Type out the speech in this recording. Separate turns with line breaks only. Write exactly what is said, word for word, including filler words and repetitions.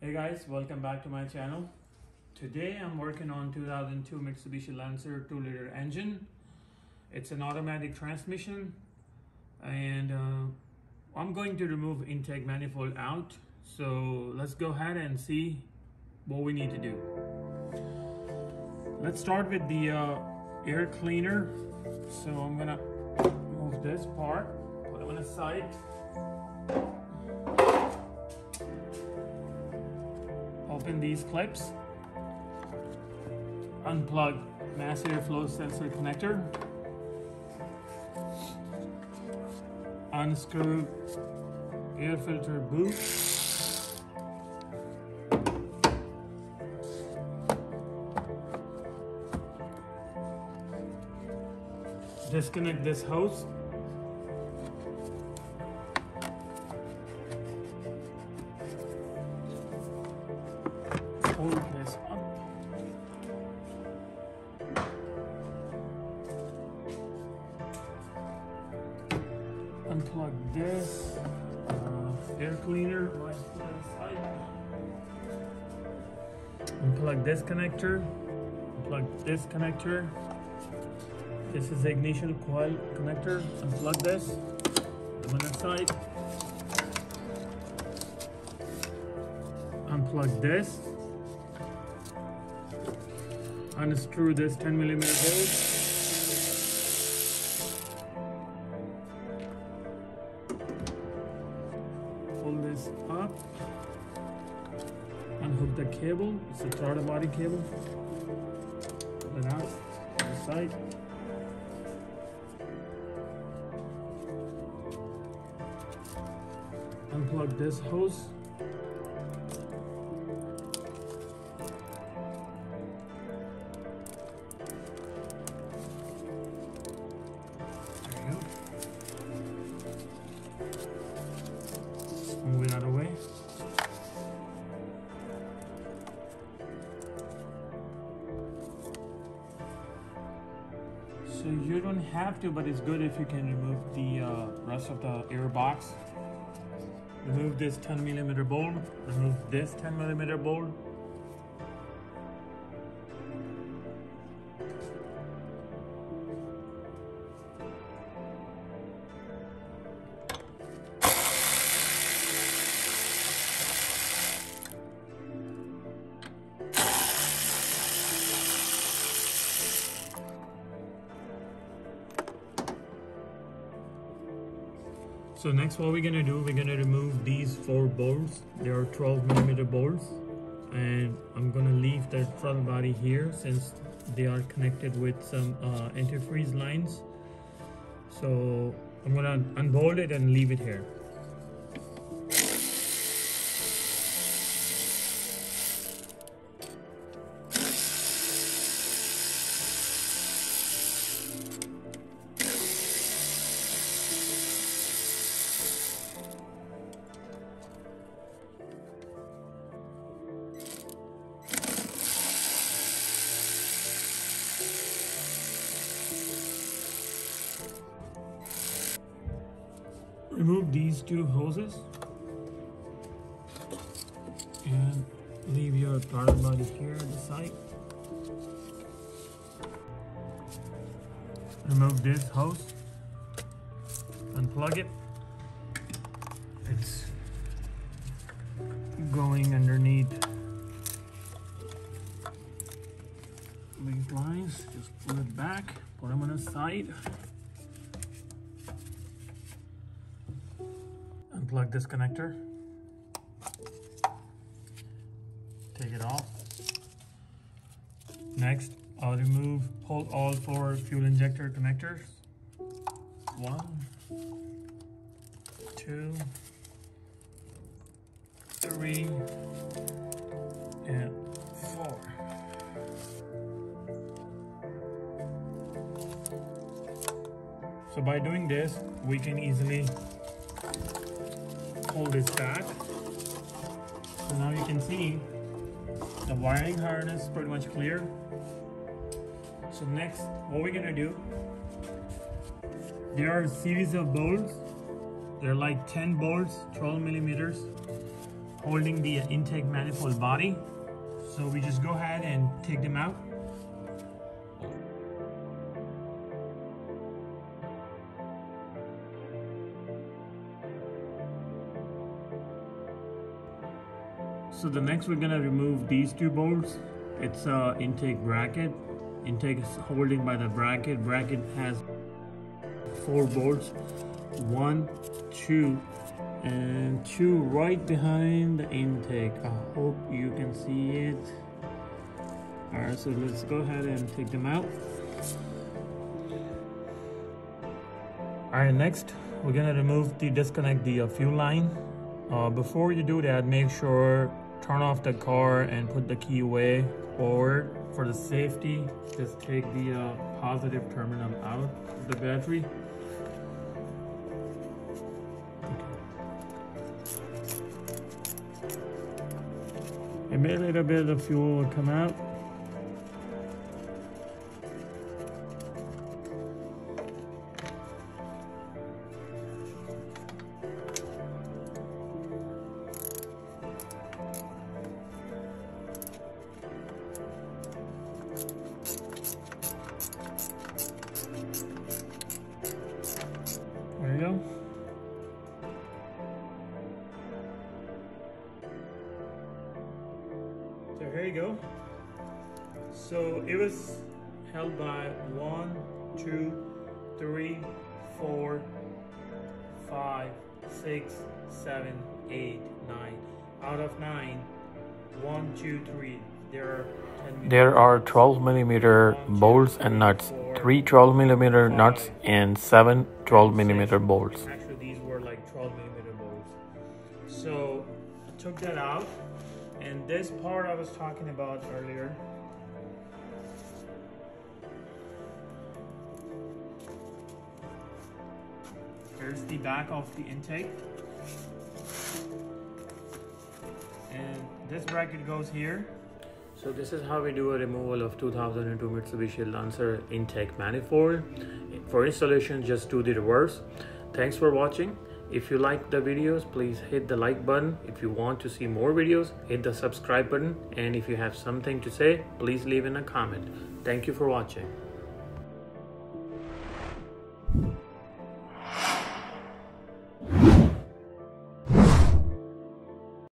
Hey guys, welcome back to my channel. Today I'm working on two thousand two Mitsubishi Lancer two liter engine. It's an automatic transmission and uh, I'm going to remove intake manifold out. So let's go ahead and see what we need to do. Let's start with the uh, air cleaner. So I'm gonna move this part, put it on the side. Open these clips, unplug mass airflow sensor connector, unscrew air filter boot, disconnect this hose, hold this up, unplug this uh, air cleaner, unplug this connector, unplug this connector. This is the ignition coil connector. Unplug this, put on the side, unplug this, unscrew this ten millimeter bolt, pull this up, unhook the cable. It's a throttle body cable. Pull it out to the side. Unplug this hose. Move it out of the way. So you don't have to, but it's good if you can remove the uh, rest of the air box. Remove this ten millimeter bolt. Remove this ten millimeter bolt. So next, what we're gonna do, we're gonna remove these four bolts. They are twelve millimeter bolts, and I'm gonna leave the throttle body here since they are connected with some uh, antifreeze lines. So I'm gonna unbolt it and leave it here. Remove these two hoses and leave your throttle body here at the side. Remove this hose, unplug it. It's going underneath these lines. Just pull it back, put them on the side. Unplug this connector, take it off. Next, I'll remove pull all four fuel injector connectors. One, two, three, and four. So by doing this, we can easily hold this back. So now you can see the wiring harness is pretty much clear. So next, what we're gonna do, there are a series of bolts. They're like ten bolts, twelve millimeters. holding the intake manifold body. So we just go ahead and take them out. So the next we're gonna remove these two bolts. It's a intake bracket. Intake is holding by the bracket. Bracket has four bolts. One, two, and two right behind the intake. I hope you can see it. Alright, so let's go ahead and take them out. Alright, next we're gonna remove the disconnect the uh, fuel line. Uh, before you do that, make sure turn off the car and put the key away, or for the safety, just take the uh, positive terminal out of the battery. A bit, little bit of the fuel will come out. There you go. So here you go. So it was held by one, two, three, four, five, six, seven, eight, nine. Out of nine, one, two, three. There are ten.
There are twelve millimeter bolts and nuts, three twelve millimeter nuts, and seven twelve millimeter bolts.
Actually, these were like twelve millimeter bolts. So I took that out, and this part I was talking about earlier. Here's the back of the intake. And this bracket goes here. So this is how we do a removal of two thousand two Mitsubishi Lancer intake manifold. For installation, just do the reverse. Thanks for watching. If you like the videos, please hit the like button. If you want to see more videos, hit the subscribe button. And if you have something to say, please leave in a comment. Thank you for watching.